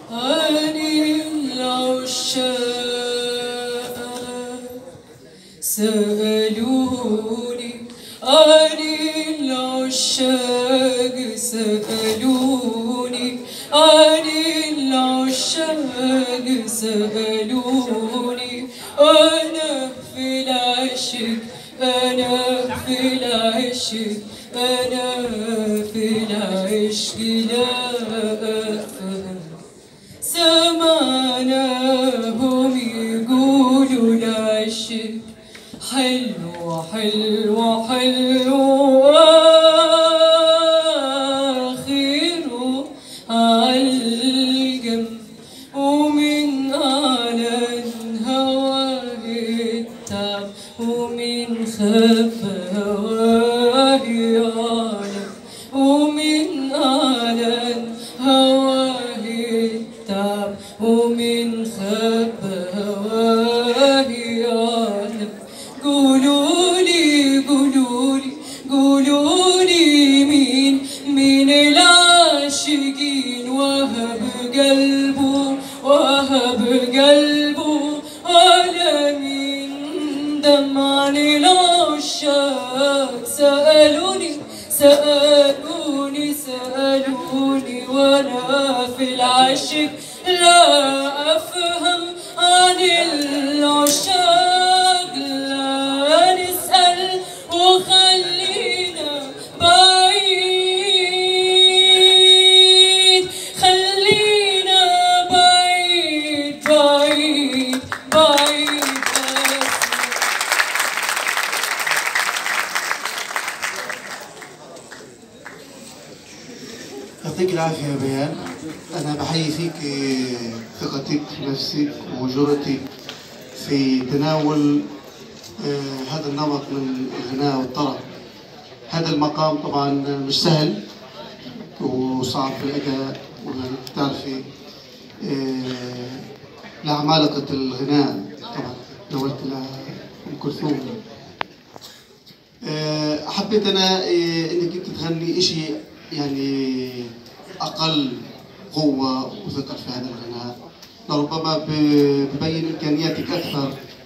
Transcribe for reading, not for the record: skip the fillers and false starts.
عن العشاق سألوني، عن العشاق سألوني، عن العشاق سألوني. أنا في العشق، أنا في العشق، أنا في العشق لا أفهم. سمعناهم يقولوا العشق حلو حلو حلو، آخره عالقم، ومن على الهوى التعب، ومن خف هواه يعلم، ومن على الهوى التعب، ومن خف هواه يعلم. قولولي قولولي قولولي، مين العاشقين وهب قلبه، وهب قلبه على من دمع العشاق. سألوني سألوني سألوني، وأنا في العشق لا أفهم. عن العشاق لا نسأل، وخلينا بعيد، خلينا بعيد بعيد بعيد. يعطيك العافية يا بيان. أنا بحيي فيك ثقتك في نفسك وجرأتك في تناول هذا النمط من الغناء والطرب. هذا المقام طبعا مش سهل وصعب في الأداء، وبتعرفي لعمالقة الغناء طبعا نولت لأم كلثوم. حبيت أنا إنك أنت تغني إشي يعني أقل قوة وثقل في هذا الغناء، لربما ببين إمكانياتك أكثر